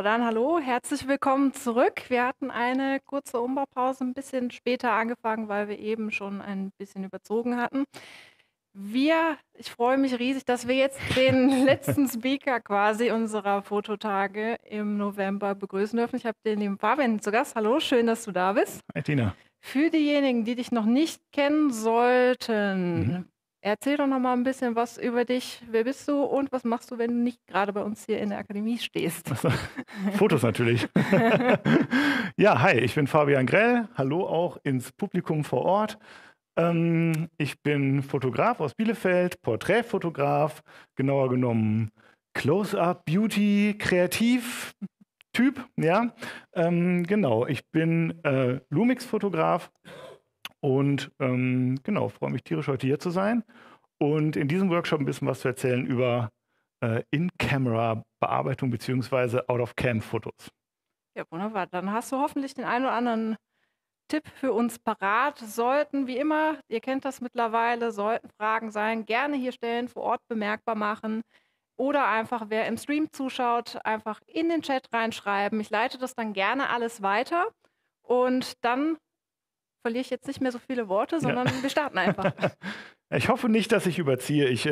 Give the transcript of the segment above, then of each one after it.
dann hallo, herzlich willkommen zurück. Wir hatten eine kurze Umbaupause, ein bisschen später angefangen, weil wir eben schon ein bisschen überzogen hatten. Ich freue mich riesig, dass wir jetzt den letzten Speaker quasi unserer Fototage im November begrüßen dürfen. Ich habe den lieben Fabian zu Gast. Hallo, schön, dass du da bist. Hi Tina. Für diejenigen, die dich noch nicht kennen Mhm. sollten, erzähl doch noch mal ein bisschen was über dich. Wer bist du und was machst du, wenn du nicht gerade bei uns hier in der Akademie stehst? Achso, Fotos natürlich. Ja, hi, ich bin Fabian Grell. Hallo auch ins Publikum vor Ort. Ich bin Fotograf aus Bielefeld, Porträtfotograf, genauer genommen Close-Up, Beauty, Kreativ-Typ. Ja, genau, ich bin Lumix-Fotograf und genau, freue mich tierisch heute hier zu sein und in diesem Workshop ein bisschen was zu erzählen über In-Camera-Bearbeitung bzw. Out-of-Cam-Fotos. Ja, wunderbar. Dann hast du hoffentlich den einen oder anderen Tipp für uns parat. Sollten, wie immer, ihr kennt das mittlerweile, sollten Fragen sein, gerne hier stellen, vor Ort bemerkbar machen oder einfach, wer im Stream zuschaut, einfach in den Chat reinschreiben. Ich leite das dann gerne alles weiter und dann verliere ich jetzt nicht mehr so viele Worte, Ja. sondern wir starten einfach. Ich hoffe nicht, dass ich überziehe. Ich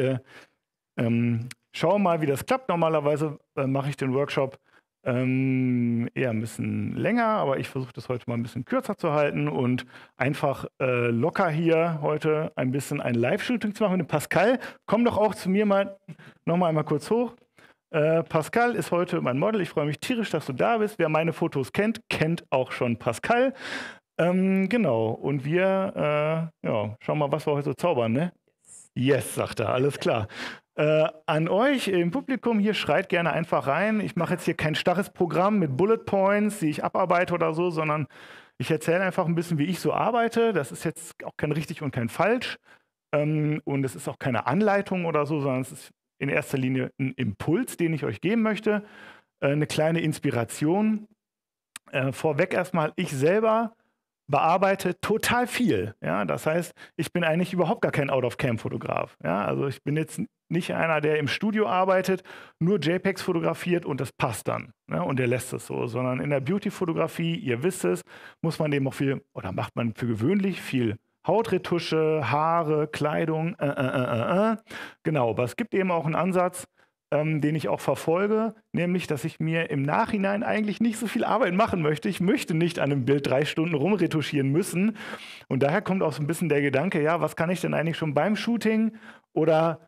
schaue mal, wie das klappt. Normalerweise mache ich den Workshop eher ein bisschen länger, aber ich versuche das heute mal ein bisschen kürzer zu halten und einfach locker hier heute ein bisschen ein Live-Shooting zu machen mit dem Pascal. Komm doch auch zu mir noch mal einmal kurz hoch. Pascal ist heute mein Model. Ich freue mich tierisch, dass du da bist. Wer meine Fotos kennt, kennt auch schon Pascal. Genau. Und wir schauen mal, was wir heute so zaubern, ne? Yes, sagt er, alles klar. An euch im Publikum hier, schreit gerne einfach rein. Ich mache jetzt hier kein starres Programm mit Bullet Points, die ich abarbeite oder so, sondern ich erzähle einfach ein bisschen, wie ich so arbeite. Das ist jetzt auch kein richtig und kein falsch. Und es ist auch keine Anleitung oder so, sondern es ist in erster Linie ein Impuls, den ich euch geben möchte. Eine kleine Inspiration. Vorweg erstmal, ich selber bearbeite total viel. Ja? Das heißt, ich bin eigentlich überhaupt gar kein Out-of-Cam-Fotograf. Ja? Also ich bin jetzt nicht einer, der im Studio arbeitet, nur JPEGs fotografiert und das passt dann. Ne? Und der lässt es so. Sondern in der Beauty-Fotografie, ihr wisst es, muss man eben auch viel, oder macht man für gewöhnlich viel Hautretusche, Haare, Kleidung. Genau, aber es gibt eben auch einen Ansatz, den ich auch verfolge, nämlich, dass ich mir im Nachhinein eigentlich nicht so viel Arbeit machen möchte. Ich möchte nicht an einem Bild 3 Stunden rumretuschieren müssen. Und daher kommt auch so ein bisschen der Gedanke, ja, was kann ich denn eigentlich schon beim Shooting oder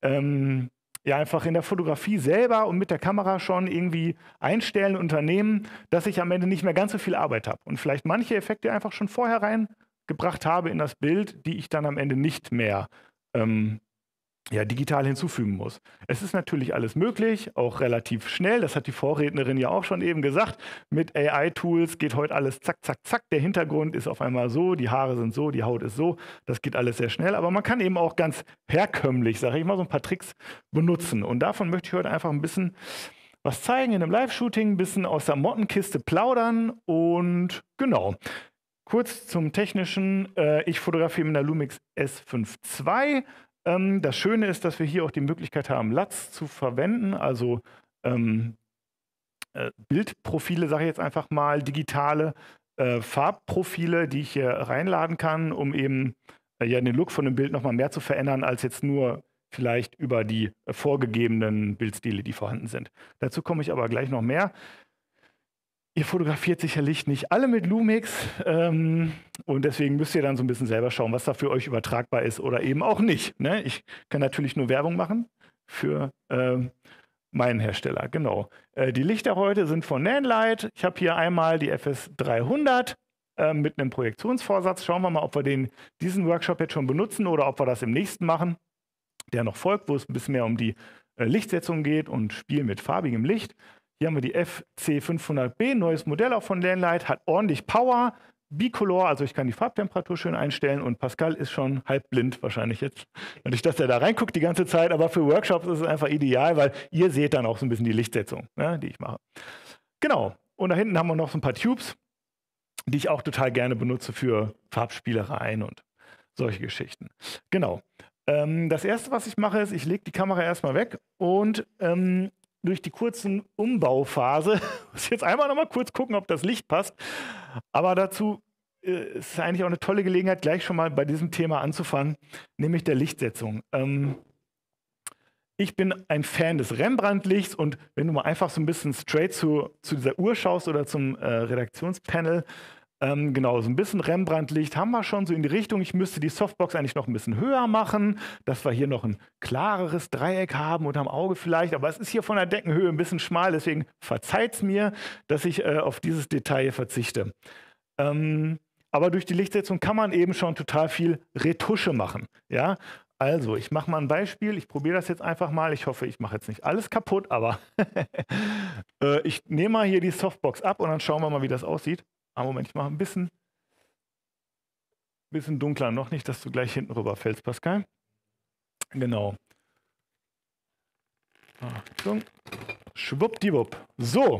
ja, einfach in der Fotografie selber und mit der Kamera schon irgendwie einstellen, unternehmen, dass ich am Ende nicht mehr ganz so viel Arbeit habe und vielleicht manche Effekte einfach schon vorher reingebracht habe in das Bild, die ich dann am Ende nicht mehr digital hinzufügen muss. Es ist natürlich alles möglich, auch relativ schnell. Das hat die Vorrednerin ja auch schon eben gesagt. Mit AI-Tools geht heute alles zack, zack, zack. Der Hintergrund ist auf einmal so, die Haare sind so, die Haut ist so. Das geht alles sehr schnell. Aber man kann eben auch ganz herkömmlich, sage ich mal, so ein paar Tricks benutzen. Und davon möchte ich heute einfach ein bisschen was zeigen in einem Live-Shooting, ein bisschen aus der Mottenkiste plaudern. Und genau. Kurz zum Technischen. Ich fotografiere mit einer Lumix S5 II. Das Schöne ist, dass wir hier auch die Möglichkeit haben, LUTs zu verwenden, also Bildprofile, sage ich jetzt einfach mal, digitale Farbprofile, die ich hier reinladen kann, um eben den Look von dem Bild nochmal mehr zu verändern, als jetzt nur vielleicht über die vorgegebenen Bildstile, die vorhanden sind. Dazu komme ich aber gleich noch mehr. Ihr fotografiert sicherlich nicht alle mit Lumix und deswegen müsst ihr dann so ein bisschen selber schauen, was da für euch übertragbar ist oder eben auch nicht. Ne? Ich kann natürlich nur Werbung machen für meinen Hersteller, genau. Die Lichter heute sind von Nanlite. Ich habe hier einmal die FS300 mit einem Projektionsvorsatz. Schauen wir mal, ob wir diesen Workshop jetzt schon benutzen oder ob wir das im nächsten machen, der noch folgt, wo es ein bisschen mehr um die Lichtsetzung geht und Spiel mit farbigem Licht. Hier haben wir die FC500B, neues Modell auch von Nanlite, hat ordentlich Power, Bicolor, also ich kann die Farbtemperatur schön einstellen und Pascal ist schon halb blind wahrscheinlich jetzt, dadurch, dass er da reinguckt die ganze Zeit, aber für Workshops ist es einfach ideal, weil ihr seht dann auch so ein bisschen die Lichtsetzung, ne, die ich mache. Genau, und da hinten haben wir noch so ein paar Tubes, die ich auch total gerne benutze für Farbspielereien und solche Geschichten. Genau. Das erste, was ich mache, ist, ich lege die Kamera erstmal weg und durch die kurzen Umbauphase. Ich muss jetzt einmal noch mal kurz gucken, ob das Licht passt. Aber dazu ist es eigentlich auch eine tolle Gelegenheit, gleich schon mal bei diesem Thema anzufangen, nämlich der Lichtsetzung. Ich bin ein Fan des Rembrandt-Lichts und wenn du mal einfach so ein bisschen straight zu dieser Uhr schaust oder zum Redaktionspanel, genau, so ein bisschen Rembrandt-Licht haben wir schon so in die Richtung. Ich müsste die Softbox eigentlich noch ein bisschen höher machen, dass wir hier noch ein klareres Dreieck haben unterm Auge vielleicht. Aber es ist hier von der Deckenhöhe ein bisschen schmal, deswegen verzeiht es mir, dass ich auf dieses Detail verzichte. Aber durch die Lichtsetzung kann man eben schon total viel Retusche machen. Ja? Also, ich mache mal ein Beispiel. Ich probiere das jetzt einfach mal. Ich hoffe, ich mache jetzt nicht alles kaputt, aber ich nehme mal hier die Softbox ab und dann schauen wir mal, wie das aussieht. Moment, ich mache ein bisschen dunkler. Noch nicht, dass du gleich hinten rüber fällst, Pascal. Genau. Achtung. Schwuppdiwupp. So.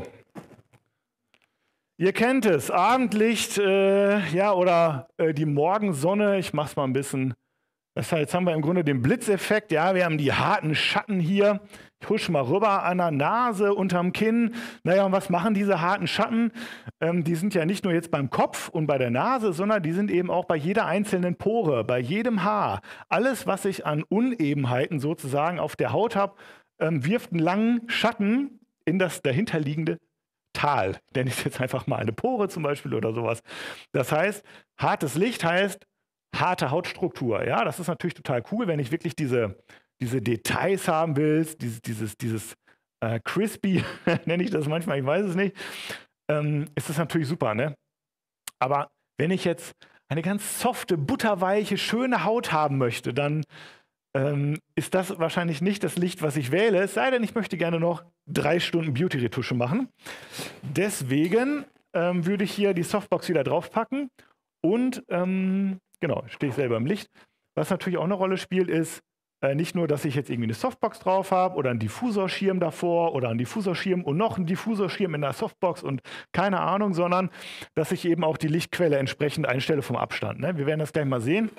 Ihr kennt es. Abendlicht, ja, oder die Morgensonne. Ich mache es mal ein bisschen. Jetzt haben wir im Grunde den Blitzeffekt. Ja, wir haben die harten Schatten hier. Ich husche mal rüber an der Nase, unterm Kinn. Naja, und was machen diese harten Schatten? Die sind ja nicht nur jetzt beim Kopf und bei der Nase, sondern die sind eben auch bei jeder einzelnen Pore, bei jedem Haar. Alles, was ich an Unebenheiten sozusagen auf der Haut habe, wirft einen langen Schatten in das dahinterliegende Tal. Nenne ich jetzt einfach mal eine Pore zum Beispiel oder sowas. Das heißt, hartes Licht heißt harte Hautstruktur. Ja, das ist natürlich total cool, wenn ich wirklich diese Details haben willst, dieses crispy, nenne ich das manchmal, ich weiß es nicht, ist das natürlich super, ne? Aber wenn ich jetzt eine ganz softe, butterweiche, schöne Haut haben möchte, dann ist das wahrscheinlich nicht das Licht, was ich wähle, es sei denn, ich möchte gerne noch 3 Stunden Beauty-Retusche machen. Deswegen würde ich hier die Softbox wieder draufpacken und genau, stehe ich selber im Licht. Was natürlich auch eine Rolle spielt, ist nicht nur, dass ich jetzt irgendwie eine Softbox drauf habe oder einen Diffusorschirm davor oder einen Diffusorschirm und noch einen Diffusorschirm in der Softbox und keine Ahnung, sondern dass ich eben auch die Lichtquelle entsprechend einstelle vom Abstand. Ne? Wir werden das gleich mal sehen.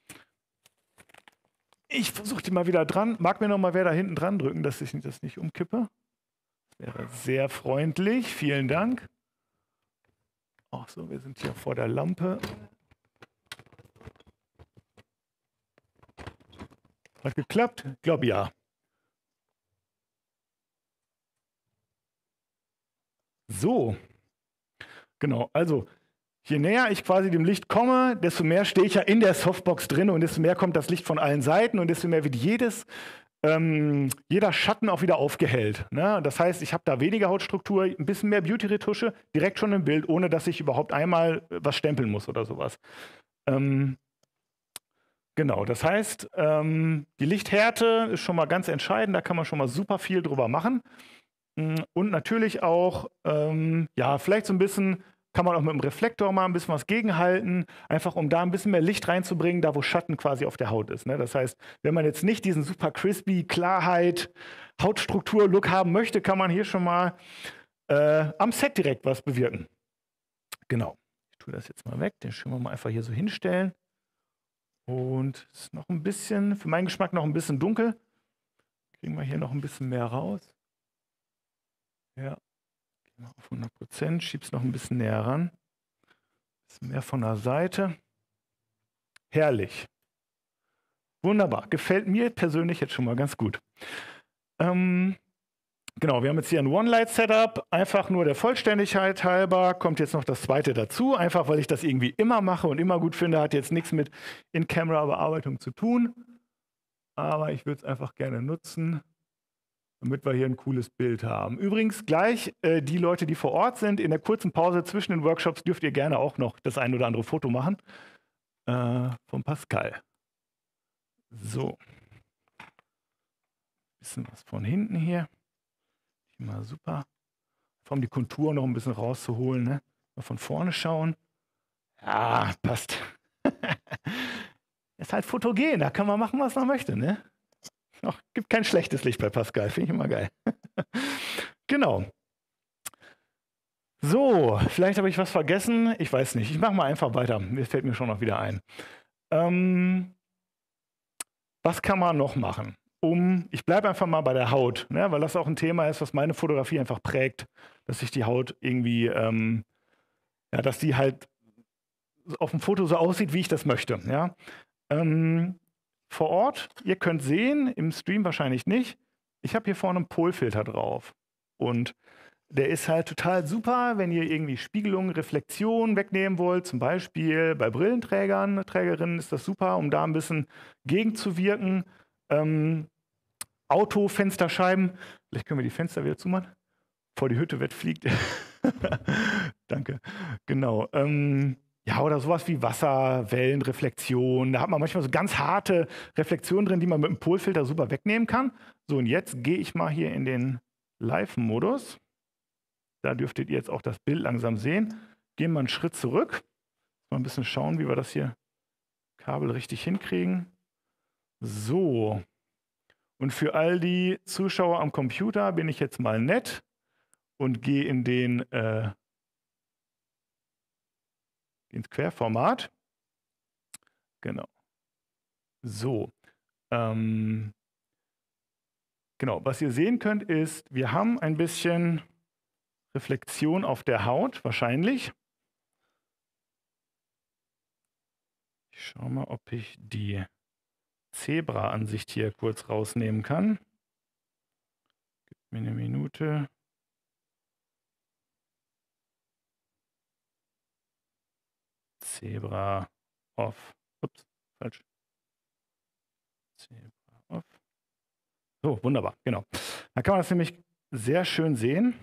Ich versuche die mal wieder dran. Mag mir noch mal wer da hinten dran drücken, dass ich das nicht umkippe. Das wäre sehr freundlich. Vielen Dank. Ach so, wir sind hier vor der Lampe. Hat geklappt? Ich glaube ja. So, genau, also je näher ich quasi dem Licht komme, desto mehr stehe ich ja in der Softbox drin und desto mehr kommt das Licht von allen Seiten und desto mehr wird jeder Schatten auch wieder aufgehellt. Ne? Das heißt, ich habe da weniger Hautstruktur, ein bisschen mehr Beauty-Retusche, direkt schon im Bild, ohne dass ich überhaupt einmal was stempeln muss oder sowas. Genau, das heißt, die Lichthärte ist schon mal ganz entscheidend, da kann man schon mal super viel drüber machen. Und natürlich auch, ja, vielleicht so ein bisschen, kann man auch mit dem Reflektor mal ein bisschen was gegenhalten, einfach um da ein bisschen mehr Licht reinzubringen, da wo Schatten quasi auf der Haut ist. Ne? Das heißt, wenn man jetzt nicht diesen super crispy, Klarheit, Hautstruktur-Look haben möchte, kann man hier schon mal am Set direkt was bewirken. Genau, ich tue das jetzt mal weg, den Schirm wir mal einfach hier so hinstellen. Und es ist noch ein bisschen, für meinen Geschmack noch ein bisschen dunkel. Kriegen wir hier noch ein bisschen mehr raus. Ja, gehen wir auf 100%, schieb's noch ein bisschen näher ran. Ein bisschen mehr von der Seite. Herrlich. Wunderbar, gefällt mir persönlich jetzt schon mal ganz gut. Genau, wir haben jetzt hier ein One-Light-Setup, einfach nur der Vollständigkeit halber, kommt jetzt noch das zweite dazu, einfach weil ich das irgendwie immer mache und immer gut finde, hat jetzt nichts mit In-Camera-Bearbeitung zu tun, aber ich würde es einfach gerne nutzen, damit wir hier ein cooles Bild haben. Übrigens gleich, die Leute, die vor Ort sind, in der kurzen Pause zwischen den Workshops dürft ihr gerne auch noch das ein oder andere Foto machen von Pascal. So, bisschen was von hinten hier. Immer super. Um die Kontur noch ein bisschen rauszuholen. Ne? Mal von vorne schauen. Ja, passt. Ist halt fotogen, da kann man machen, was man möchte. Ne? Gibt kein schlechtes Licht bei Pascal, finde ich immer geil. Genau. So, vielleicht habe ich was vergessen. Ich weiß nicht. Ich mache mal einfach weiter. Mir fällt mir schon noch wieder ein. Was kann man noch machen? ich bleibe einfach mal bei der Haut, ne, weil das auch ein Thema ist, was meine Fotografie einfach prägt, dass sich die Haut irgendwie, ja, dass die halt auf dem Foto so aussieht, wie ich das möchte. Ja. Vor Ort, ihr könnt sehen, im Stream wahrscheinlich nicht, ich habe hier vorne einen Polfilter drauf. Und der ist halt total super, wenn ihr irgendwie Spiegelung, Reflexion wegnehmen wollt. Zum Beispiel bei Brillenträgern, Trägerinnen ist das super, um da ein bisschen gegenzuwirken. Autofensterscheiben, vielleicht können wir die Fenster wieder zumachen, bevor die Hütte wegfliegt. Danke. Genau. Ja, oder sowas wie Wasser, Wellenreflexion. Da hat man manchmal so ganz harte Reflexionen drin, die man mit dem Polfilter super wegnehmen kann. So, und jetzt gehe ich mal hier in den Live-Modus. Da dürftet ihr jetzt auch das Bild langsam sehen. Gehen wir einen Schritt zurück. Mal ein bisschen schauen, wie wir das hier Kabel richtig hinkriegen. So. Und für all die Zuschauer am Computer bin ich jetzt mal nett und gehe ins Querformat. Genau. So. Genau. Was ihr sehen könnt, ist, wir haben ein bisschen Reflexion auf der Haut, wahrscheinlich. Ich schaue mal, ob ich die Zebra-Ansicht hier kurz rausnehmen kann. Gib mir eine Minute. Zebra off. Ups, falsch. Zebra off. So, wunderbar, genau. Da kann man das nämlich sehr schön sehen.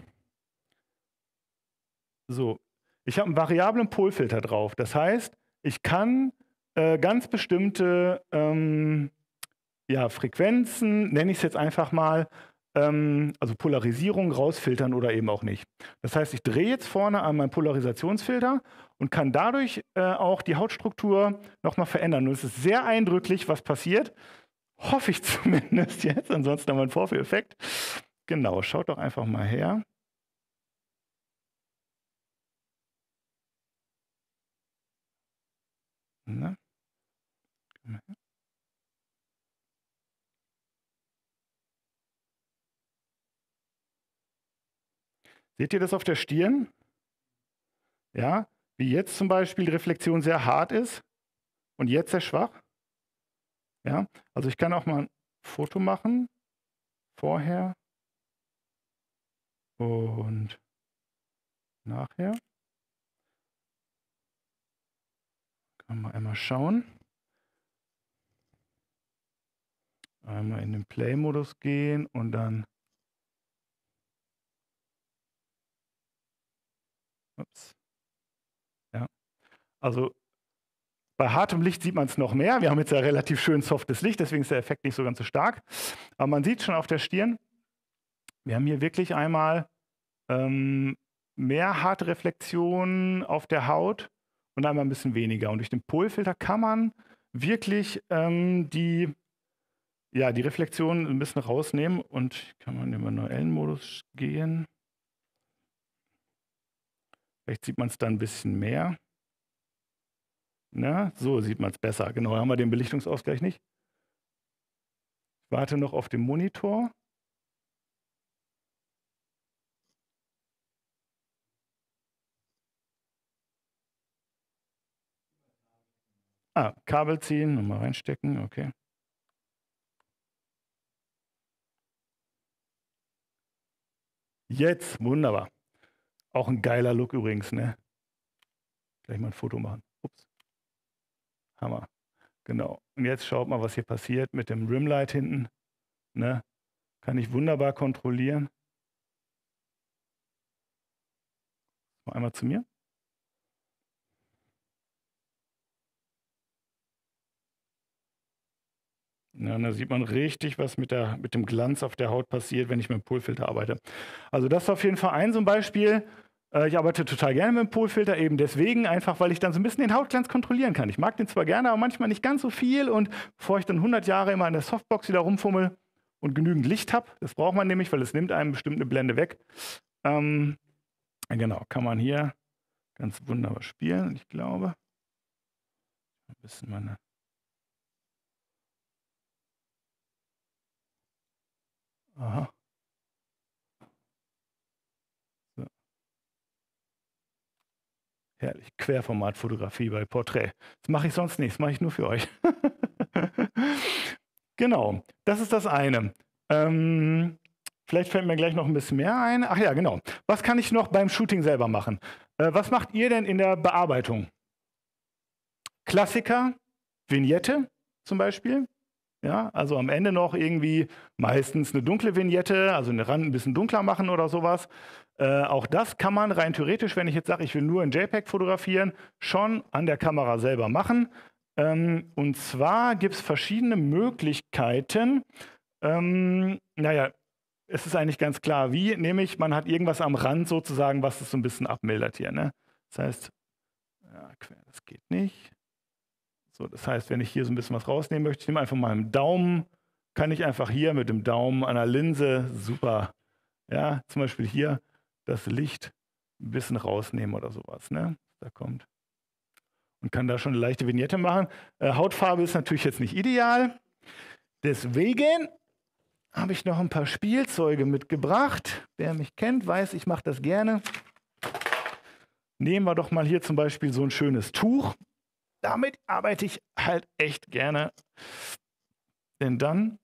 So, ich habe einen variablen Polfilter drauf. Das heißt, ich kann ganz bestimmte ja, Frequenzen, nenne ich es jetzt einfach mal, also Polarisierung rausfiltern oder eben auch nicht. Das heißt, ich drehe jetzt vorne an meinem Polarisationsfilter und kann dadurch auch die Hautstruktur nochmal verändern. Und es ist sehr eindrücklich, was passiert. Hoffe ich zumindest jetzt, ansonsten haben wir einen Vorführeffekt. Genau, schaut doch einfach mal her. Na? Seht ihr das auf der Stirn? Ja, wie jetzt zum Beispiel die Reflexion sehr hart ist und jetzt sehr schwach. Ja, also ich kann auch mal ein Foto machen, vorher und nachher. Kann man einmal schauen. Einmal in den Play-Modus gehen und dann. Ups. Ja, also bei hartem Licht sieht man es noch mehr. Wir haben jetzt ja relativ schön softes Licht, deswegen ist der Effekt nicht so ganz so stark. Aber man sieht schon auf der Stirn, wir haben hier wirklich einmal mehr harte Reflexionen auf der Haut und einmal ein bisschen weniger. Und durch den Polfilter kann man wirklich die Reflexion ein bisschen rausnehmen und kann man in den manuellen Modus gehen. Vielleicht sieht man es dann ein bisschen mehr. Na, so sieht man es besser. Genau, haben wir den Belichtungsausgleich nicht. Ich warte noch auf den Monitor. Kabel ziehen, nochmal reinstecken, okay. Jetzt, wunderbar. Auch ein geiler Look übrigens, ne? Gleich mal ein Foto machen. Ups. Hammer. Genau. Und jetzt schaut mal, was hier passiert mit dem Rimlight hinten. Ne? Kann ich wunderbar kontrollieren. Mal einmal zu mir. Ja, und da sieht man richtig, was mit dem Glanz auf der Haut passiert, wenn ich mit dem Polfilter arbeite. Also das ist auf jeden Fall so ein Beispiel. Ich arbeite total gerne mit dem Polfilter, eben deswegen, einfach weil ich dann so ein bisschen den Hautglanz kontrollieren kann. Ich mag den zwar gerne, aber manchmal nicht ganz so viel. Und bevor ich dann 100 Jahre immer in der Softbox wieder rumfummel und genügend Licht habe, das braucht man nämlich, weil es nimmt einem bestimmt eine Blende weg. Genau, kann man hier ganz wunderbar spielen. Ich glaube, ein bisschen meine Aha. So. Herrlich. Querformatfotografie bei Porträt. Das mache ich sonst nicht, das mache ich nur für euch. Genau, das ist das eine. Vielleicht fällt mir gleich noch ein bisschen mehr ein. Ach ja, genau. Was kann ich noch beim Shooting selber machen? Was macht ihr denn in der Bearbeitung? Klassiker, Vignette zum Beispiel. Ja, also am Ende noch irgendwie meistens eine dunkle Vignette, also den Rand ein bisschen dunkler machen oder sowas. Auch das kann man rein theoretisch, wenn ich jetzt sage, ich will nur ein JPEG fotografieren, schon an der Kamera selber machen. Und zwar gibt es verschiedene Möglichkeiten. Naja, es ist eigentlich ganz klar, wie, nämlich man hat irgendwas am Rand sozusagen, was es so ein bisschen abmildert hier. Ne? Das heißt, ja, das geht nicht. So, das heißt, wenn ich hier so ein bisschen was rausnehmen möchte, ich nehme einfach mal einen Daumen, kann ich einfach hier mit dem Daumen an der Linse super, ja, zum Beispiel hier das Licht ein bisschen rausnehmen oder sowas, ne? Da kommt. Und kann da schon eine leichte Vignette machen. Hautfarbe ist natürlich jetzt nicht ideal. Deswegen habe ich noch ein paar Spielzeuge mitgebracht. Wer mich kennt, weiß, ich mache das gerne. Nehmen wir doch mal hier zum Beispiel so ein schönes Tuch. Damit arbeite ich halt echt gerne. Denn dann,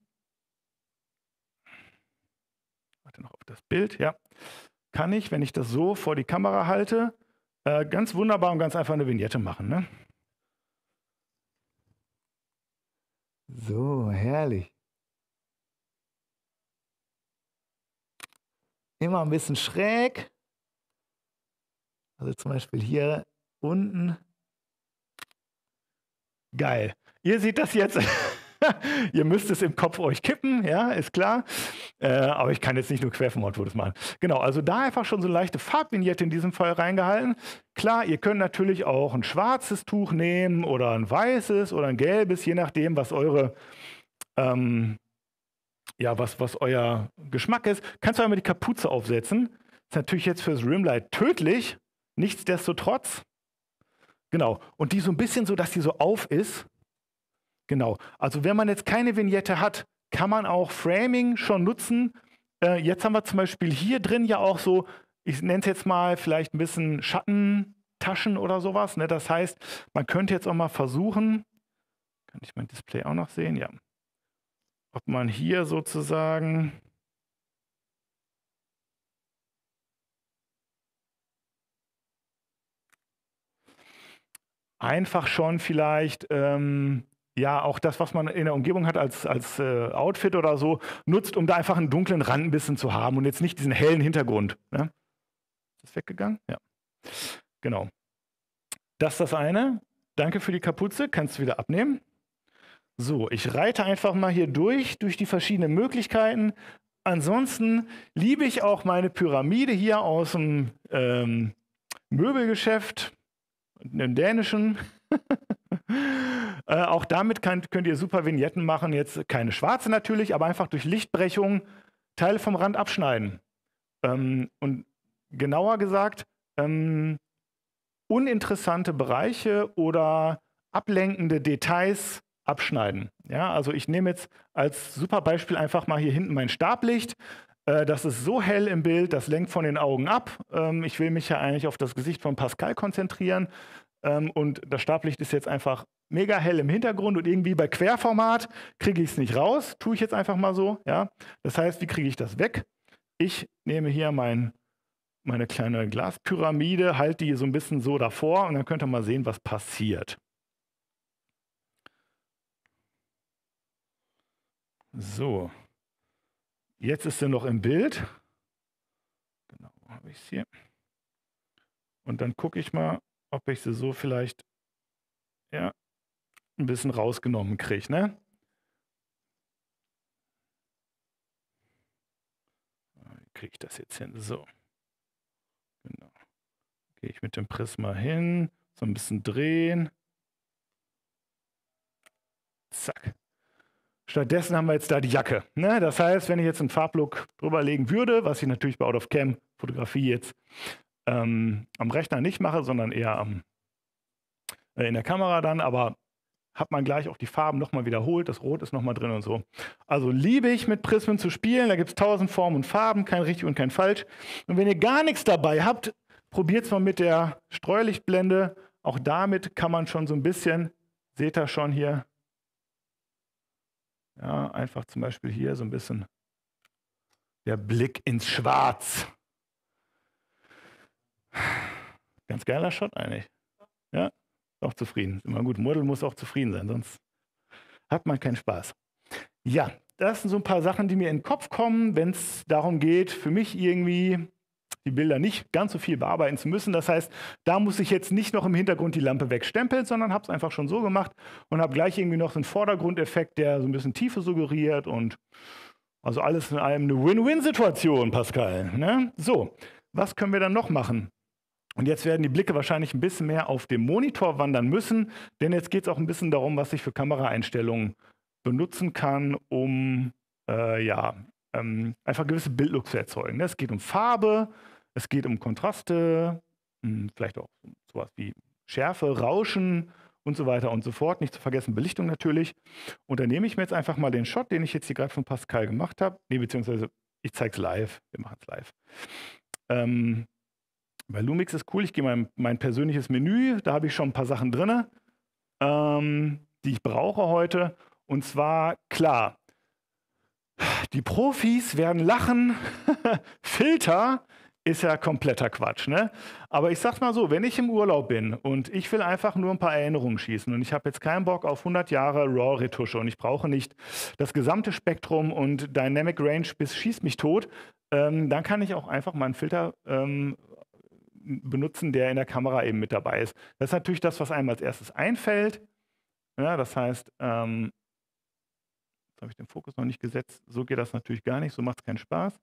warte noch auf das Bild, ja, kann ich, wenn ich das so vor die Kamera halte, ganz wunderbar und ganz einfach eine Vignette machen. Ne? So, herrlich. Immer ein bisschen schräg. Also zum Beispiel hier unten. Geil. Ihr seht das jetzt. Ihr müsst es im Kopf euch kippen, ja, ist klar. Aber ich kann jetzt nicht nur Querformatfotos machen. Genau, also da einfach schon so eine leichte Farbvignette in diesem Fall reingehalten. Klar, ihr könnt natürlich auch ein schwarzes Tuch nehmen oder ein weißes oder ein gelbes, je nachdem, was eure, ja, was euer Geschmack ist. Kannst du einmal die Kapuze aufsetzen. Ist natürlich jetzt fürs Rimlight tödlich. Nichtsdestotrotz. Genau. Und die so ein bisschen so, dass die so auf ist. Genau. Also wenn man jetzt keine Vignette hat, kann man auch Framing schon nutzen. Jetzt haben wir zum Beispiel hier drin ja auch so, ich nenne es jetzt mal vielleicht ein bisschen Schattentaschen oder sowas. Ne? Das heißt, man könnte jetzt auch mal versuchen, kann ich mein Display auch noch sehen? Ja. Ob man hier sozusagen einfach schon vielleicht ja auch das, was man in der Umgebung hat als Outfit oder so, nutzt, um da einfach einen dunklen Rand ein bisschen zu haben und jetzt nicht diesen hellen Hintergrund. Ne? Ist das weggegangen? Ja. Genau. Das ist das eine. Danke für die Kapuze. Kannst du wieder abnehmen. So, ich reite einfach mal hier durch die verschiedenen Möglichkeiten. Ansonsten liebe ich auch meine Pyramide hier aus dem Möbelgeschäft, einem dänischen. Auch damit könnt ihr super Vignetten machen. Jetzt keine schwarze natürlich, aber einfach durch Lichtbrechung Teile vom Rand abschneiden. Und genauer gesagt, uninteressante Bereiche oder ablenkende Details abschneiden. Ja, also ich nehme jetzt als super Beispiel einfach mal hier hinten mein Stablicht. Das ist so hell im Bild, das lenkt von den Augen ab. Ich will mich ja eigentlich auf das Gesicht von Pascal konzentrieren. Und das Stablicht ist jetzt einfach mega hell im Hintergrund und irgendwie bei Querformat kriege ich es nicht raus. Tue ich jetzt einfach mal so. Ja? Das heißt, wie kriege ich das weg? Ich nehme hier meine kleine Glaspyramide, halte die so ein bisschen so davor und dann könnt ihr mal sehen, was passiert. So, jetzt ist sie noch im Bild. Genau, habe ich es hier. Und dann gucke ich mal, ob ich sie so vielleicht ja, ein bisschen rausgenommen kriege. Ne? Wie kriege ich das jetzt hin? So. Genau. Gehe ich mit dem Prisma hin, so ein bisschen drehen. Zack. Stattdessen haben wir jetzt da die Jacke. Ne? Das heißt, wenn ich jetzt einen Farblook drüber legen würde, was ich natürlich bei Out-of-Cam-Fotografie jetzt am Rechner nicht mache, sondern eher in der Kamera dann, aber hat man gleich auch die Farben nochmal wiederholt, das Rot ist nochmal drin und so. Also liebe ich mit Prismen zu spielen, da gibt es 1000 Formen und Farben, kein richtig und kein falsch. Und wenn ihr gar nichts dabei habt, probiert es mal mit der Streulichtblende. Auch damit kann man schon so ein bisschen, seht ihr schon hier, ja, einfach zum Beispiel hier so ein bisschen der Blick ins Schwarz. Ganz geiler Shot eigentlich. Ja, auch zufrieden. Ist immer gut. Model muss auch zufrieden sein, sonst hat man keinen Spaß. Ja, das sind so ein paar Sachen, die mir in den Kopf kommen, wenn es darum geht, für mich irgendwie die Bilder nicht ganz so viel bearbeiten zu müssen. Das heißt, da muss ich jetzt nicht noch im Hintergrund die Lampe wegstempeln, sondern habe es einfach schon so gemacht und habe gleich irgendwie noch einen Vordergrundeffekt, der so ein bisschen Tiefe suggeriert und also alles in allem eine Win-Win-Situation, Pascal. Ne? So, was können wir dann noch machen? Und jetzt werden die Blicke wahrscheinlich ein bisschen mehr auf dem Monitor wandern müssen, denn jetzt geht es auch ein bisschen darum, was ich für Kameraeinstellungen benutzen kann, um einfach gewisse Bildlooks zu erzeugen. Es geht um Farbe, es geht um Kontraste, vielleicht auch sowas wie Schärfe, Rauschen und so weiter und so fort. Nicht zu vergessen Belichtung natürlich. Und dann nehme ich mir jetzt einfach mal den Shot, den ich jetzt hier gerade von Pascal gemacht habe. Nee, beziehungsweise ich zeige es live. Wir machen es live. Bei Lumix ist cool, ich gehe mal in mein persönliches Menü, da habe ich schon ein paar Sachen drin, die ich brauche heute. Und zwar, klar, die Profis werden lachen, Filter ist ja kompletter Quatsch, ne? Aber ich sag's mal so, wenn ich im Urlaub bin und ich will einfach nur ein paar Erinnerungen schießen und ich habe jetzt keinen Bock auf 100 Jahre RAW-Retusche und ich brauche nicht das gesamte Spektrum und Dynamic Range bis schieß mich tot, dann kann ich auch einfach mal einen Filter benutzen, der in der Kamera eben mit dabei ist. Das ist natürlich das, was einem als erstes einfällt. Ja, das heißt, jetzt habe ich den Fokus noch nicht gesetzt. So geht das natürlich gar nicht. So macht es keinen Spaß.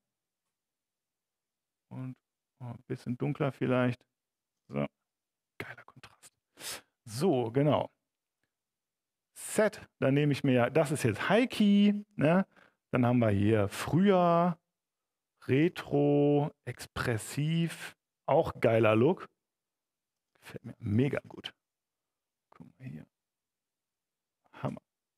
Und ein bisschen dunkler vielleicht. So, geiler Kontrast. So, genau. Set, dann nehme ich mir ja, das ist jetzt High Key. Ne? Dann haben wir hier Frühjahr, Retro, expressiv. Auch geiler Look. Gefällt mir mega gut. Guck mal hier. Hammer.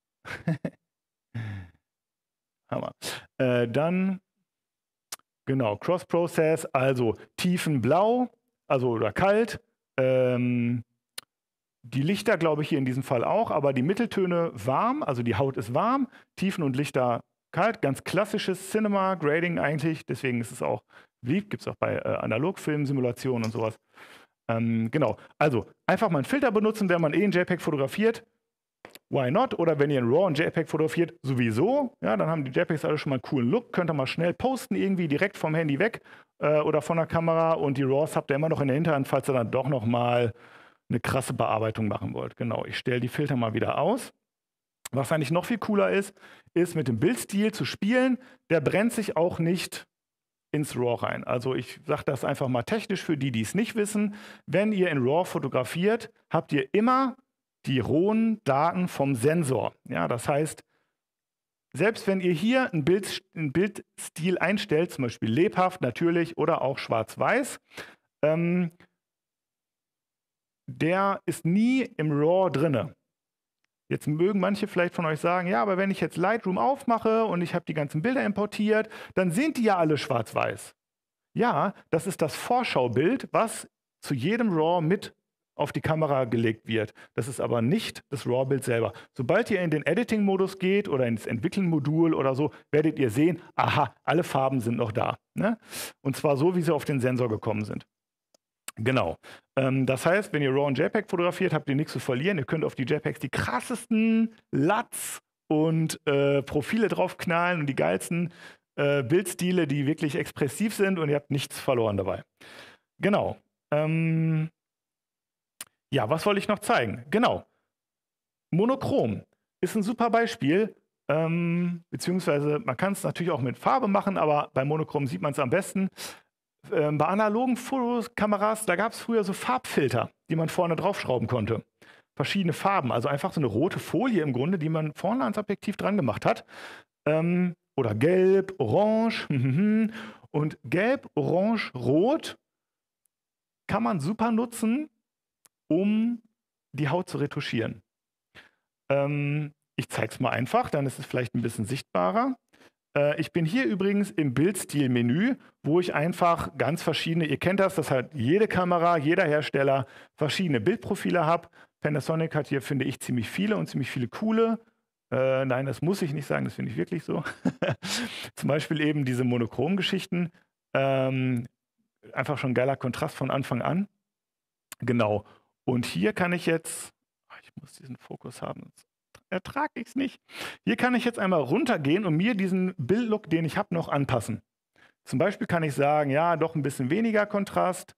Hammer. Dann, genau, Cross-Process, also tiefenblau, also oder kalt. Die Lichter, glaube ich, hier in diesem Fall auch, aber die Mitteltöne warm, also die Haut ist warm, Tiefen und Lichter kalt. Ganz klassisches Cinema-Grading eigentlich, deswegen ist es auch beliebt, gibt es auch bei Analogfilm-Simulationen und sowas. Genau, also einfach mal einen Filter benutzen, wenn man eh ein JPEG fotografiert. Why not? Oder wenn ihr in RAW ein JPEG fotografiert, sowieso. Ja, dann haben die JPEGs alle schon mal einen coolen Look. Könnt ihr mal schnell posten, irgendwie direkt vom Handy weg oder von der Kamera. Und die RAWs habt ihr immer noch in der Hinterhand, falls ihr dann doch noch mal eine krasse Bearbeitung machen wollt. Genau, ich stelle die Filter mal wieder aus. Was eigentlich noch viel cooler ist, ist mit dem Bildstil zu spielen. Der brennt sich auch nicht ins RAW rein. Also ich sage das einfach mal technisch für die, die es nicht wissen. Wenn ihr in RAW fotografiert, habt ihr immer die rohen Daten vom Sensor. Ja, das heißt, selbst wenn ihr hier einen Bildstil einstellt, zum Beispiel lebhaft natürlich oder auch schwarz-weiß, der ist nie im RAW drinne. Jetzt mögen manche vielleicht von euch sagen, ja, aber wenn ich jetzt Lightroom aufmache und ich habe die ganzen Bilder importiert, dann sind die ja alle schwarz-weiß. Ja, das ist das Vorschaubild, was zu jedem RAW mit auf die Kamera gelegt wird. Das ist aber nicht das RAW-Bild selber. Sobald ihr in den Editing-Modus geht oder ins Entwickeln-Modul oder so, werdet ihr sehen, aha, alle Farben sind noch da. Ne? Und zwar so, wie sie auf den Sensor gekommen sind. Genau. Das heißt, wenn ihr RAW und JPEG fotografiert, habt ihr nichts zu verlieren. Ihr könnt auf die JPEGs die krassesten LUTs und Profile draufknallen und die geilsten Bildstile, die wirklich expressiv sind und ihr habt nichts verloren dabei. Genau. Ja, was wollte ich noch zeigen? Genau. Monochrom ist ein super Beispiel. Beziehungsweise man kann es natürlich auch mit Farbe machen, aber bei Monochrom sieht man es am besten. Bei analogen Fotokameras, da gab es früher so Farbfilter, die man vorne draufschrauben konnte. Verschiedene Farben, also einfach so eine rote Folie im Grunde, die man vorne ans Objektiv dran gemacht hat. Oder gelb, orange. Und gelb, orange, rot kann man super nutzen, um die Haut zu retuschieren. Ich zeige es mal einfach, dann ist es vielleicht ein bisschen sichtbarer. Ich bin hier übrigens im Bildstil-Menü, wo ich einfach ganz verschiedene, ihr kennt das hat jede Kamera, jeder Hersteller verschiedene Bildprofile hat. Panasonic hat hier, finde ich, ziemlich viele und ziemlich viele coole. Nein, das muss ich nicht sagen, das finde ich wirklich so. Zum Beispiel eben diese Monochrom-Geschichten. Einfach schon geiler Kontrast von Anfang an. Genau. Und hier kann ich jetzt, ich muss diesen Fokus haben, sonst ertrage ich es nicht. Hier kann ich jetzt einmal runtergehen und mir diesen Bildlook, den ich habe, noch anpassen. Zum Beispiel kann ich sagen, ja, doch ein bisschen weniger Kontrast.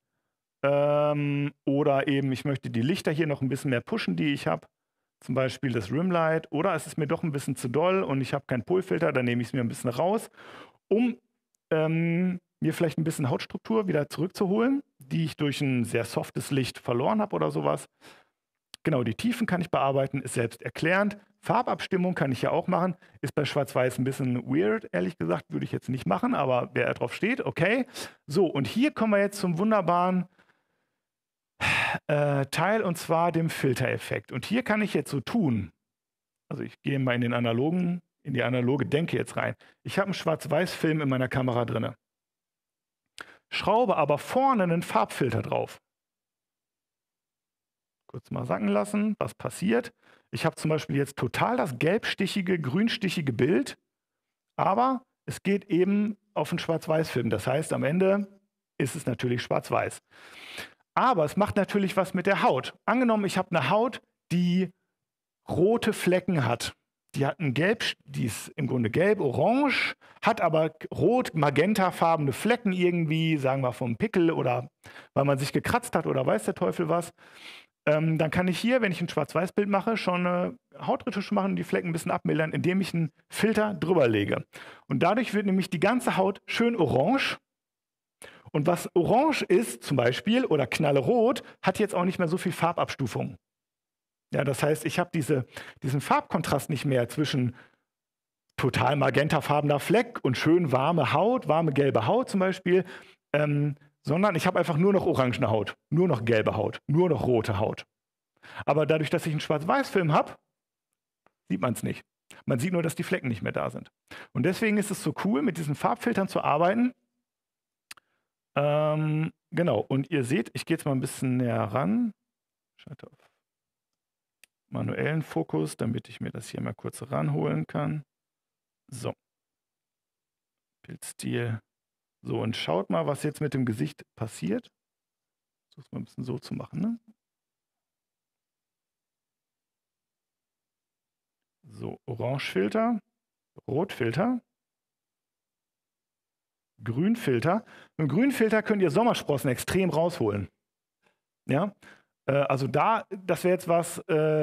Oder eben, ich möchte die Lichter hier noch ein bisschen mehr pushen, die ich habe. Zum Beispiel das Rimlight. Oder es ist mir doch ein bisschen zu doll und ich habe keinen Pull-Filter, dann nehme ich es mir ein bisschen raus, um mir vielleicht ein bisschen Hautstruktur wieder zurückzuholen, die ich durch ein sehr softes Licht verloren habe oder sowas. Genau, die Tiefen kann ich bearbeiten, ist selbst erklärend. Farbabstimmung kann ich ja auch machen. Ist bei Schwarz-Weiß ein bisschen weird, ehrlich gesagt, würde ich jetzt nicht machen, aber wer drauf steht, okay. So, und hier kommen wir jetzt zum wunderbaren Teil, und zwar dem Filtereffekt. Und hier kann ich jetzt so tun, also ich gehe mal in die analoge Denke jetzt rein. Ich habe einen Schwarz-Weiß-Film in meiner Kamera drin. Schraube aber vorne einen Farbfilter drauf. Kurz mal sacken lassen, was passiert. Ich habe zum Beispiel jetzt total das gelbstichige, grünstichige Bild, aber es geht eben auf einen Schwarz-Weiß-Film. Das heißt, am Ende ist es natürlich schwarz-weiß. Aber es macht natürlich was mit der Haut. Angenommen, ich habe eine Haut, die rote Flecken hat. Die hat ein Gelb, die ist im Grunde gelb-orange, hat aber rot-magentafarbene Flecken irgendwie, sagen wir vom Pickel oder weil man sich gekratzt hat oder weiß der Teufel was. Dann kann ich hier, wenn ich ein Schwarz-Weiß-Bild mache, schon eine Hautretusche machen und die Flecken ein bisschen abmildern, indem ich einen Filter drüber lege. Und dadurch wird nämlich die ganze Haut schön orange. Und was orange ist zum Beispiel oder knallrot, hat jetzt auch nicht mehr so viel Farbabstufung. Ja, das heißt, ich habe diesen Farbkontrast nicht mehr zwischen total magentafarbener Fleck und schön warme Haut, warme gelbe Haut zum Beispiel, sondern ich habe einfach nur noch orangene Haut, nur noch gelbe Haut, nur noch rote Haut. Aber dadurch, dass ich einen Schwarz-Weiß-Film habe, sieht man es nicht. Man sieht nur, dass die Flecken nicht mehr da sind. Und deswegen ist es so cool, mit diesen Farbfiltern zu arbeiten. Genau, und ihr seht, ich gehe jetzt mal ein bisschen näher ran. Schalte auf manuellen Fokus, damit ich mir das hier mal kurz ranholen kann. So. Bildstil. So, und schaut mal, was jetzt mit dem Gesicht passiert. Ich versuche es mal ein bisschen so zu machen, ne? So, Orangefilter, Rotfilter, Grünfilter. Mit dem Grünfilter könnt ihr Sommersprossen extrem rausholen. Ja, also das wäre jetzt was,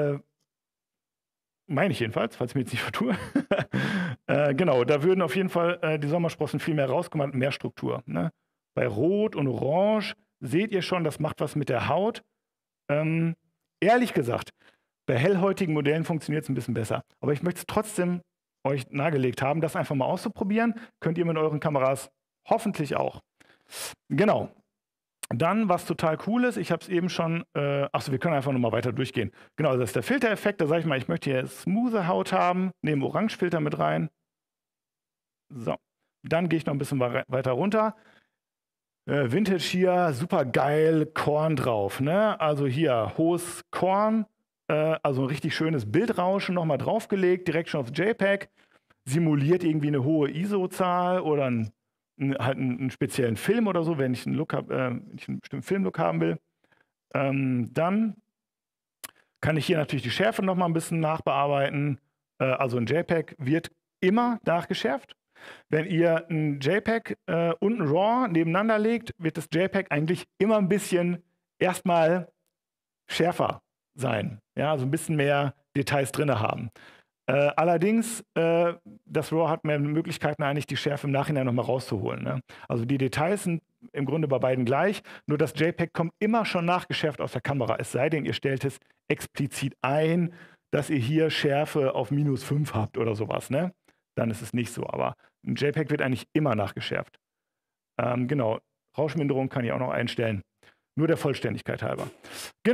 meine ich jedenfalls, falls ich mir jetzt nicht vertue. Genau, da würden auf jeden Fall die Sommersprossen viel mehr rauskommen, mehr Struktur. Ne? Bei Rot und Orange seht ihr schon, das macht was mit der Haut. Ehrlich gesagt, bei hellhäutigen Modellen funktioniert es ein bisschen besser. Aber ich möchte es trotzdem euch nahegelegt haben, das einfach mal auszuprobieren. Könnt ihr mit euren Kameras hoffentlich auch. Genau. Dann, was total cool ist, ich habe es eben schon, achso, wir können einfach nochmal weiter durchgehen. Genau, das ist der Filtereffekt, da sage ich mal, ich möchte hier smoothe Haut haben, nehme Orangefilter mit rein. So, dann gehe ich noch ein bisschen weiter runter. Vintage hier, super geil, Korn drauf. Ne? Also hier, hohes Korn, also ein richtig schönes Bildrauschen nochmal draufgelegt, direkt schon aufs JPEG. Simuliert irgendwie eine hohe ISO-Zahl oder halt einen speziellen Film oder so, wenn ich einen Look wenn ich einen bestimmten Filmlook haben will. Dann kann ich hier natürlich die Schärfe noch mal ein bisschen nachbearbeiten. Also ein JPEG wird immer nachgeschärft. Wenn ihr ein JPEG und ein RAW nebeneinander legt, wird das JPEG eigentlich immer ein bisschen erstmal schärfer sein. Ja, also ein bisschen mehr Details drin haben. Allerdings, das RAW hat mehr Möglichkeiten, eigentlich die Schärfe im Nachhinein nochmal rauszuholen. Ne? Also die Details sind im Grunde bei beiden gleich, nur das JPEG kommt immer schon nachgeschärft aus der Kamera, es sei denn, ihr stellt es explizit ein, dass ihr hier Schärfe auf -5 habt oder sowas. Ne? Dann ist es nicht so, aber ein JPEG wird eigentlich immer nachgeschärft. Genau, Rauschminderung kann ich auch noch einstellen, nur der Vollständigkeit halber. Genau,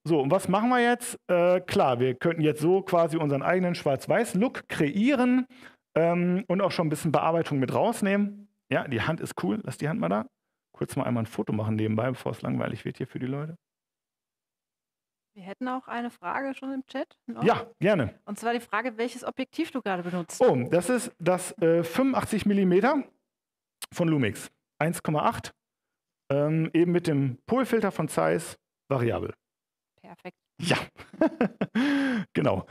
So, und was machen wir jetzt? Klar, wir könnten jetzt so quasi unseren eigenen Schwarz-Weiß-Look kreieren und auch schon ein bisschen Bearbeitung mit rausnehmen. Ja, die Hand ist cool. Lass die Hand mal da. Kurz mal einmal ein Foto machen nebenbei, bevor es langweilig wird hier für die Leute. Wir hätten auch eine Frage schon im Chat noch. Ja, gerne. Und zwar die Frage, welches Objektiv du gerade benutzt. Oh, das ist das 85 mm von Lumix. 1,8. Eben mit dem Polfilter von Zeiss variabel. Perfekt. Ja, genau.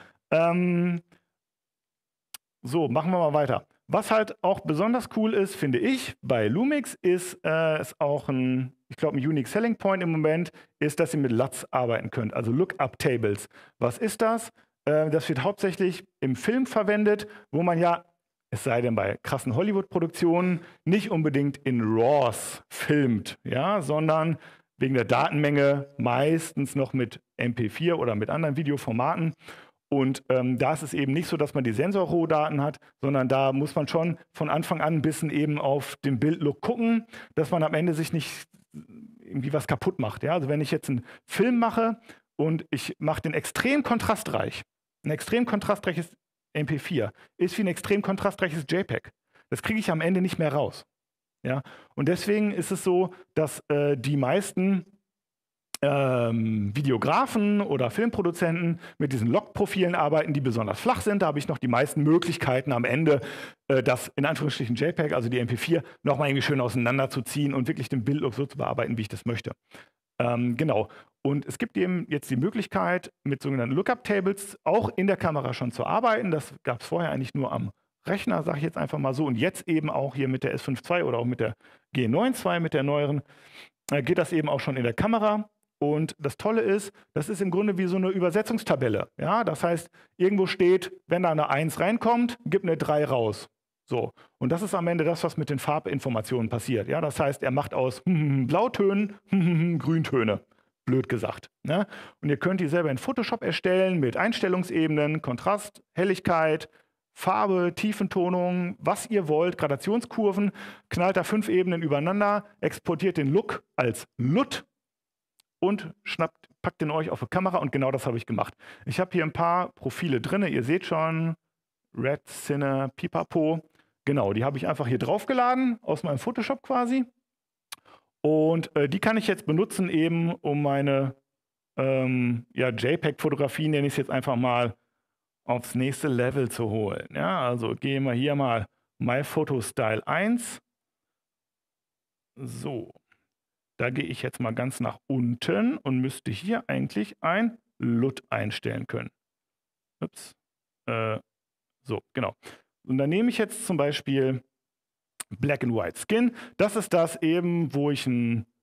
So, machen wir mal weiter. Was halt auch besonders cool ist, finde ich, bei Lumix ist es auch ein, ich glaube, ein Unique Selling Point im Moment, ist, dass ihr mit LUTs arbeiten könnt, also Lookup Tables. Was ist das? Das wird hauptsächlich im Film verwendet, wo man ja, es sei denn bei krassen Hollywood-Produktionen, nicht unbedingt in RAWs filmt, ja, sondern wegen der Datenmenge meistens noch mit MP4 oder mit anderen Videoformaten. Und da ist es eben nicht so, dass man die Sensorrohdaten hat, sondern da muss man schon von Anfang an ein bisschen eben auf den Bildlook gucken, dass man am Ende sich nicht irgendwie was kaputt macht. Ja? Also wenn ich jetzt einen Film mache und ich mache den extrem kontrastreich, ein extrem kontrastreiches MP4 ist wie ein extrem kontrastreiches JPEG. Das kriege ich am Ende nicht mehr raus. Ja? Und deswegen ist es so, dass die meisten Videografen oder Filmproduzenten mit diesen Log-Profilen arbeiten, die besonders flach sind. Da habe ich noch die meisten Möglichkeiten am Ende, das in Anführungsstrichen JPEG, also die MP4, nochmal irgendwie schön auseinanderzuziehen und wirklich den Bildlook so zu bearbeiten, wie ich das möchte. Genau. Und es gibt eben jetzt die Möglichkeit, mit sogenannten Lookup-Tables auch in der Kamera schon zu arbeiten. Das gab es vorher eigentlich nur am Rechner, sage ich jetzt einfach mal so. Und jetzt eben auch hier mit der S5 II oder auch mit der G9 II, mit der neueren, geht das eben auch schon in der Kamera. Und das Tolle ist, das ist im Grunde wie so eine Übersetzungstabelle. Ja? Das heißt, irgendwo steht, wenn da eine 1 reinkommt, gib eine 3 raus. So. Und das ist am Ende das, was mit den Farbinformationen passiert. Ja? Das heißt, er macht aus Blautönen Grüntöne. Blöd gesagt. Ne? Und ihr könnt die selber in Photoshop erstellen mit Einstellungsebenen, Kontrast, Helligkeit, Farbe, Tiefentonung, was ihr wollt, Gradationskurven, knallt da 5 Ebenen übereinander, exportiert den Look als LUT und packt den euch auf die Kamera und genau das habe ich gemacht. Ich habe hier ein paar Profile drin, ihr seht schon, Red, Cine, Pipapo. Genau, die habe ich einfach hier draufgeladen, aus meinem Photoshop quasi. Und die kann ich jetzt benutzen eben, um meine ja, JPEG-Fotografie, nenne ich es jetzt einfach mal, aufs nächste Level zu holen. Ja, also gehen wir hier mal My Photo Style 1. So. Da gehe ich jetzt mal ganz nach unten und müsste hier eigentlich ein LUT einstellen können. Ups. So, genau. Und dann nehme ich jetzt zum Beispiel Black and White Skin. Das ist das eben, wo ich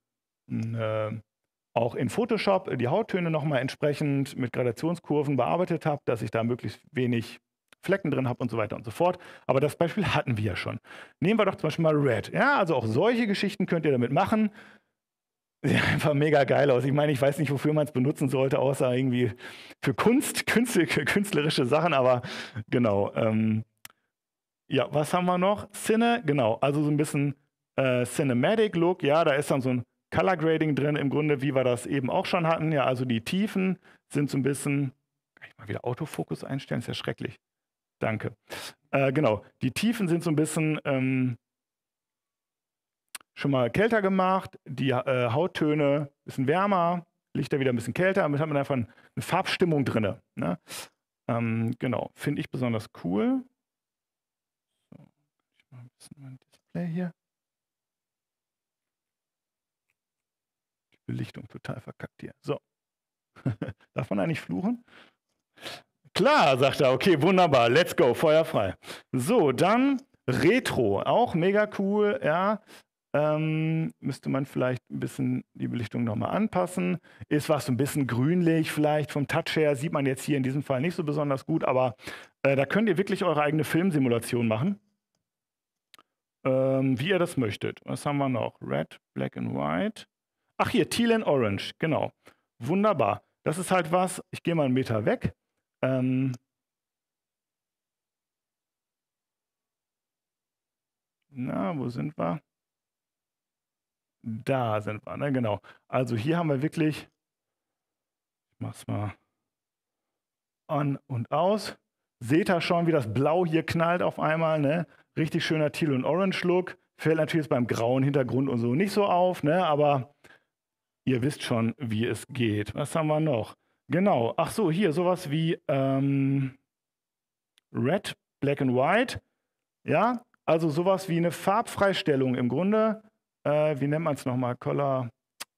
auch in Photoshop die Hauttöne nochmal entsprechend mit Gradationskurven bearbeitet habe, dass ich da möglichst wenig Flecken drin habe und so weiter und so fort. Aber das Beispiel hatten wir ja schon. Nehmen wir doch zum Beispiel mal Red. Ja, also auch solche Geschichten könnt ihr damit machen. Sieht einfach mega geil aus. Ich meine, ich weiß nicht, wofür man es benutzen sollte, außer irgendwie für künstlerische Sachen, aber genau. Ja, was haben wir noch? Cine, genau, also so ein bisschen Cinematic Look, ja, da ist dann so ein Color Grading drin, im Grunde, wie wir das eben auch schon hatten. Ja, also die Tiefen sind so ein bisschen, kann ich mal wieder Autofokus einstellen, ist ja schrecklich. Danke. Genau, die Tiefen sind so ein bisschen schon mal kälter gemacht, die Hauttöne ein bisschen wärmer, Lichter wieder ein bisschen kälter, damit hat man einfach eine Farbstimmung drin. Ne? Genau, finde ich besonders cool. So, ich mache ein bisschen mein Display hier. Die Belichtung total verkackt hier. So. Darf man eigentlich fluchen? Klar, sagt er. Okay, wunderbar. Let's go. Feuer frei. So, dann Retro. Auch mega cool. Ja. Müsste man vielleicht ein bisschen die Belichtung nochmal anpassen. Ist was so ein bisschen grünlich vielleicht vom Touch her. Sieht man jetzt hier in diesem Fall nicht so besonders gut. Aber da könnt ihr wirklich eure eigene Filmsimulation machen. Wie ihr das möchtet. Was haben wir noch? Red, Black and White. Ach hier, Teal and Orange. Genau. Wunderbar. Das ist halt was. Ich gehe mal einen Meter weg. Na, wo sind wir? Da sind wir, ne? Genau. Also hier haben wir wirklich, mach's mal an und aus. Seht ihr schon, wie das Blau hier knallt auf einmal, ne? Richtig schöner Teal- und Orange-Look. Fällt natürlich beim grauen Hintergrund und so nicht so auf, ne? Aber ihr wisst schon, wie es geht. Was haben wir noch? Genau, ach so, hier sowas wie Red, Black and White. Ja, also sowas wie eine Farbfreistellung im Grunde. Wie nennt man es nochmal? Color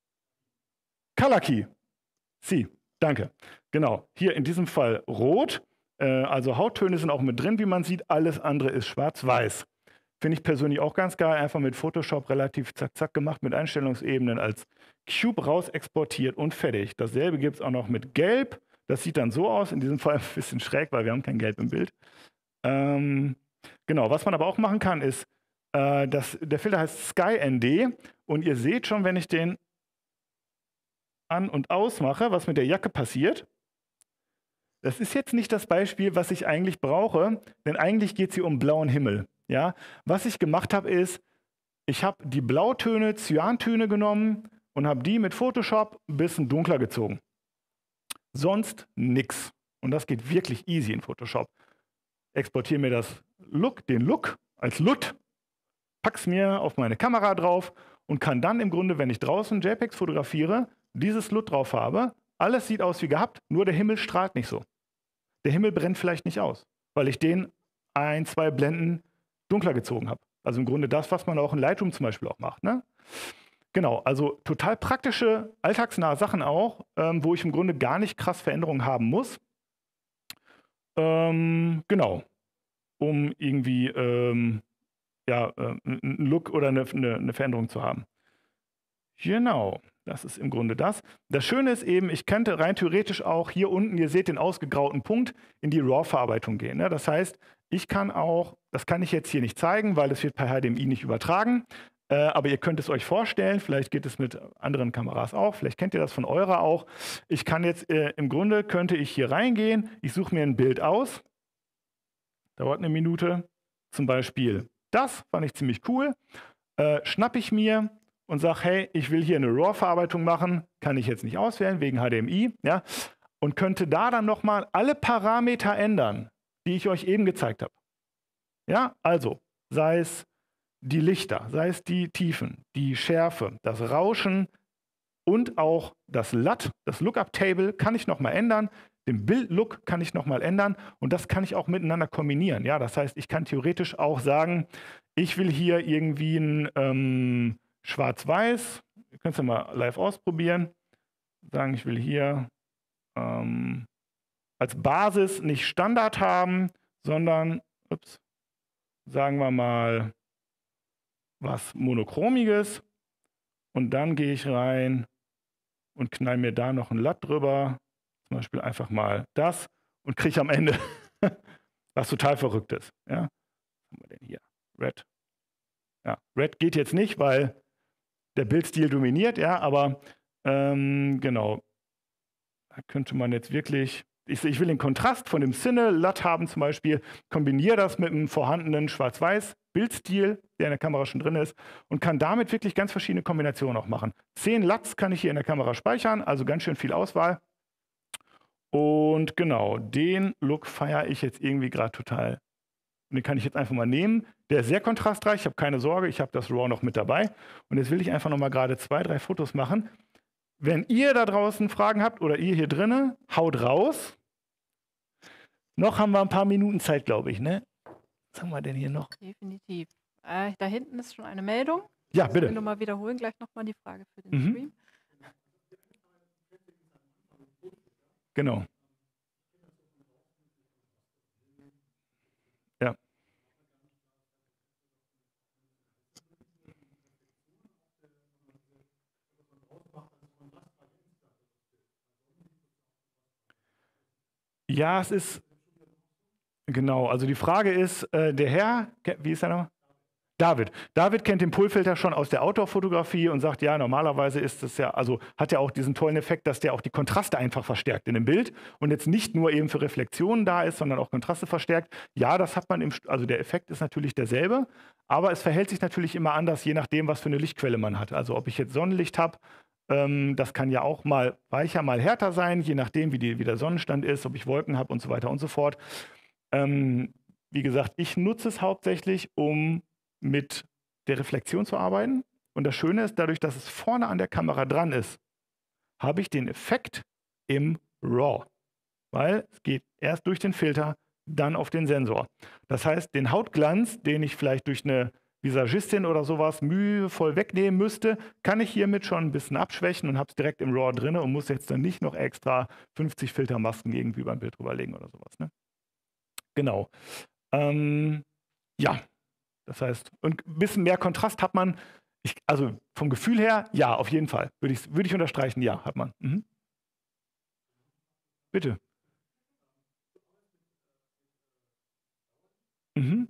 Key. Sie, danke. Genau, hier in diesem Fall rot. Also Hauttöne sind auch mit drin, wie man sieht. Alles andere ist schwarz-weiß. Finde ich persönlich auch ganz geil. Einfach mit Photoshop relativ zack, zack gemacht, mit Einstellungsebenen als Cube raus exportiert und fertig. Dasselbe gibt es auch noch mit Gelb. Das sieht dann so aus. In diesem Fall ein bisschen schräg, weil wir haben kein Gelb im Bild. Genau, was man aber auch machen kann, ist, der Filter heißt SkyND. Und ihr seht schon, wenn ich den an- und ausmache, was mit der Jacke passiert. Das ist jetzt nicht das Beispiel, was ich eigentlich brauche, denn eigentlich geht es hier um blauen Himmel. Ja? Was ich gemacht habe, ist, ich habe die Blautöne, Cyantöne genommen und habe die mit Photoshop ein bisschen dunkler gezogen. Sonst nix. Und das geht wirklich easy in Photoshop. Exportiere mir den Look als LUT, pack's mir auf meine Kamera drauf und kann dann im Grunde, wenn ich draußen JPEGs fotografiere, dieses LUT drauf habe. Alles sieht aus wie gehabt, nur der Himmel strahlt nicht so. Der Himmel brennt vielleicht nicht aus, weil ich den 1, 2 Blenden dunkler gezogen habe. Also im Grunde das, was man auch in Lightroom zum Beispiel auch macht. Ne? Genau, also total praktische, alltagsnahe Sachen auch, wo ich im Grunde gar nicht krass Veränderungen haben muss. Genau, um irgendwie einen Look oder eine Veränderung zu haben. Genau, das ist im Grunde das. Das Schöne ist eben, ich könnte rein theoretisch auch hier unten, ihr seht den ausgegrauten Punkt, in die RAW-Verarbeitung gehen. Ne? Das heißt, ich kann auch, das kann ich jetzt hier nicht zeigen, weil das wird per HDMI nicht übertragen, aber ihr könnt es euch vorstellen, vielleicht geht es mit anderen Kameras auch, vielleicht kennt ihr das von eurer auch. Ich kann jetzt, im Grunde könnte ich hier reingehen, ich suche mir ein Bild aus, dauert eine Minute, zum Beispiel das, fand ich ziemlich cool, schnappe ich mir und sage, hey, ich will hier eine RAW-Verarbeitung machen, kann ich jetzt nicht auswählen wegen HDMI, ja, und könnte da dann nochmal alle Parameter ändern, die ich euch eben gezeigt habe. Ja, also sei es die Lichter, sei es die Tiefen, die Schärfe, das Rauschen und auch das LUT, das Lookup-Table kann ich nochmal ändern, den Bild-Look kann ich nochmal ändern und das kann ich auch miteinander kombinieren. Ja, das heißt, ich kann theoretisch auch sagen, ich will hier irgendwie ein Schwarz-Weiß, ihr könnt es ja mal live ausprobieren, sagen, ich will hier als Basis nicht Standard haben, sondern, sagen wir mal, was Monochromiges und dann gehe ich rein und knall mir da noch ein LUT drüber, zum Beispiel einfach mal das und kriege am Ende was total Verrücktes. Ja? Was haben wir denn hier? Red. Ja, Red geht jetzt nicht, weil der Bildstil dominiert, ja, aber genau, da könnte man jetzt wirklich, ich will den Kontrast von dem Cine-LUT haben zum Beispiel, kombiniere das mit einem vorhandenen Schwarz-Weiß-Bildstil, der in der Kamera schon drin ist und kann damit wirklich ganz verschiedene Kombinationen auch machen. 10 LUTs kann ich hier in der Kamera speichern, also ganz schön viel Auswahl. Und genau, den Look feiere ich jetzt irgendwie gerade total. Und den kann ich jetzt einfach mal nehmen. Der ist sehr kontrastreich, ich habe keine Sorge, ich habe das RAW noch mit dabei. Und jetzt will ich einfach noch mal gerade 2, 3 Fotos machen. Wenn ihr da draußen Fragen habt oder ihr hier drinnen, haut raus. Noch haben wir ein paar Minuten Zeit, glaube ich, ne? Was haben wir denn hier noch? Definitiv. Da hinten ist schon eine Meldung. Ja, Ich bitte. will nochmal wiederholen, gleich nochmal die Frage für den Stream. Genau. Ja. Ja, es ist, genau, also die Frage ist, der Herr, wie ist er noch? David kennt den Pull-Filter schon aus der Outdoor-Fotografie und sagt, ja, normalerweise ist es ja, also hat ja auch diesen tollen Effekt, dass der auch die Kontraste einfach verstärkt in dem Bild und jetzt nicht nur eben für Reflexionen da ist, sondern auch Kontraste verstärkt. Ja, das hat man also der Effekt ist natürlich derselbe, aber es verhält sich natürlich immer anders, je nachdem, was für eine Lichtquelle man hat. Also ob ich jetzt Sonnenlicht habe Das kann ja auch mal weicher, mal härter sein, je nachdem, wie der Sonnenstand ist, ob ich Wolken habe und so weiter und so fort. Wie gesagt, ich nutze es hauptsächlich, um mit der Reflexion zu arbeiten. Und das Schöne ist, dadurch, dass es vorne an der Kamera dran ist, habe ich den Effekt im RAW. Weil es geht erst durch den Filter, dann auf den Sensor. Das heißt, den Hautglanz, den ich vielleicht durch eine Visagistin oder sowas mühevoll wegnehmen müsste, kann ich hiermit schon ein bisschen abschwächen und habe es direkt im RAW drin und muss jetzt dann nicht noch extra 50 Filtermasken irgendwie beim Bild drüberlegen oder sowas. Ne? Genau. Ja, das heißt, und ein bisschen mehr Kontrast hat man, also vom Gefühl her, ja, auf jeden Fall. Würde ich unterstreichen, ja, hat man. Mhm. Bitte. Mhm.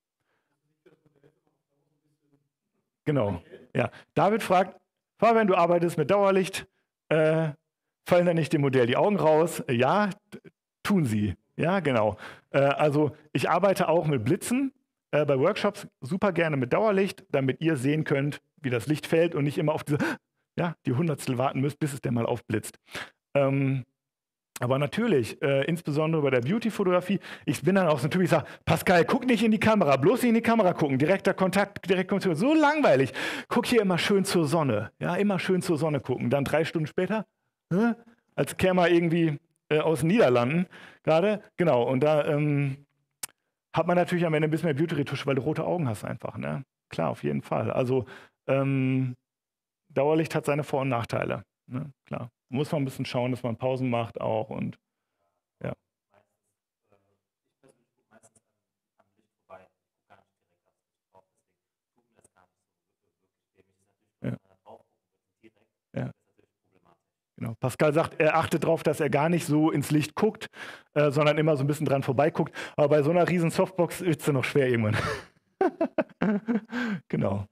Genau. Ja. David fragt, Fabian, du arbeitest mit Dauerlicht, fallen da nicht dem Modell die Augen raus? Ja, tun sie. Ja, genau. Also ich arbeite auch mit Blitzen bei Workshops super gerne mit Dauerlicht, damit ihr sehen könnt, wie das Licht fällt und nicht immer auf die Hundertstel warten müsst, bis es denn mal aufblitzt. Aber natürlich, insbesondere bei der Beauty-Fotografie, ich bin dann auch so natürlich, ich sage, Pascal, guck nicht in die Kamera, bloß nicht in die Kamera gucken, direkter Kontakt, so langweilig. Guck hier immer schön zur Sonne, ja, immer schön zur Sonne gucken. Dann 3 Stunden später, als käme er irgendwie aus den Niederlanden gerade, genau, und da hat man natürlich am Ende ein bisschen mehr Beauty-Retusche, weil du rote Augen hast einfach, ne? Klar, auf jeden Fall. Also Dauerlicht hat seine Vor- und Nachteile, ne? Klar. Muss man ein bisschen schauen, dass man Pausen macht auch und ja. Ja. Ja. Genau. Pascal sagt, er achtet darauf, dass er gar nicht so ins Licht guckt, sondern immer so ein bisschen dran vorbeiguckt. Aber bei so einer riesen Softbox ist es noch schwer irgendwann. Genau.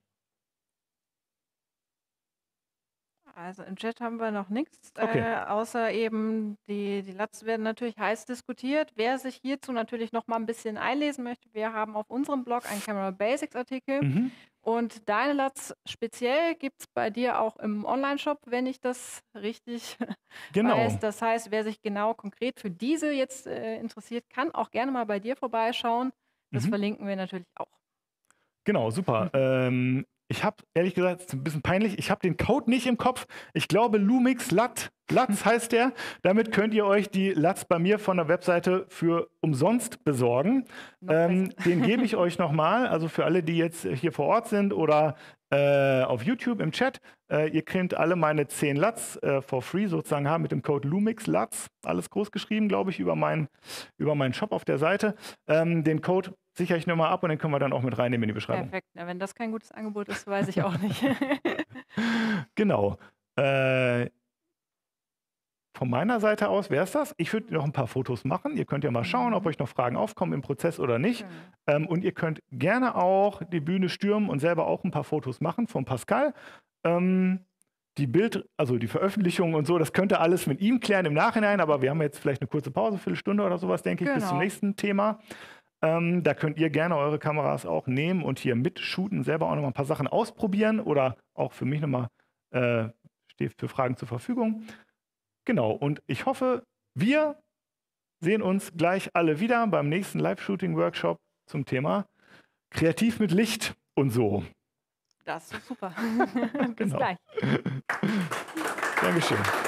Also im Chat haben wir noch nichts, Okay. außer eben die LUTs werden natürlich heiß diskutiert. Wer sich hierzu natürlich noch mal ein bisschen einlesen möchte, wir haben auf unserem Blog einen Camera Basics Artikel Mhm. und deine LUTs speziell gibt es bei dir auch im Online-Shop, wenn ich das richtig Genau. weiß. Das heißt, wer sich genau konkret für diese jetzt interessiert, kann auch gerne mal bei dir vorbeischauen. Das verlinken wir natürlich auch. Genau, super. Ich habe, ehrlich gesagt, es ist ein bisschen peinlich, ich habe den Code nicht im Kopf. Ich glaube, Lumix LUT heißt der. Damit könnt ihr euch die LUTs bei mir von der Webseite für umsonst besorgen. Den gebe ich euch nochmal, also für alle, die jetzt hier vor Ort sind oder auf YouTube im Chat. Ihr könnt alle meine 10 LUTs for free sozusagen haben mit dem Code Lumix LUTs. Alles groß geschrieben, glaube ich, über meinen Shop auf der Seite. Den Code sichere ich nochmal ab und den können wir dann auch mit reinnehmen in die Beschreibung. Perfekt. Ja, wenn das kein gutes Angebot ist, weiß ich auch nicht. Genau. Von meiner Seite aus wäre es das. Ich würde noch ein paar Fotos machen. Ihr könnt ja mal schauen, ob euch noch Fragen aufkommen im Prozess oder nicht. Und ihr könnt gerne auch die Bühne stürmen und selber auch ein paar Fotos machen von Pascal. Also die Veröffentlichung und so, das könnt ihr alles mit ihm klären im Nachhinein, aber wir haben jetzt vielleicht eine kurze Pause, Viertelstunde oder sowas, denke ich, bis zum nächsten Thema. Da könnt ihr gerne eure Kameras auch nehmen und hier mitshooten, selber auch noch mal ein paar Sachen ausprobieren oder auch für mich nochmal steht für Fragen zur Verfügung. Genau, und ich hoffe, wir sehen uns gleich alle wieder beim nächsten Live-Shooting-Workshop zum Thema Kreativ mit Licht und so. Das ist super. Bis Genau. gleich. Dankeschön.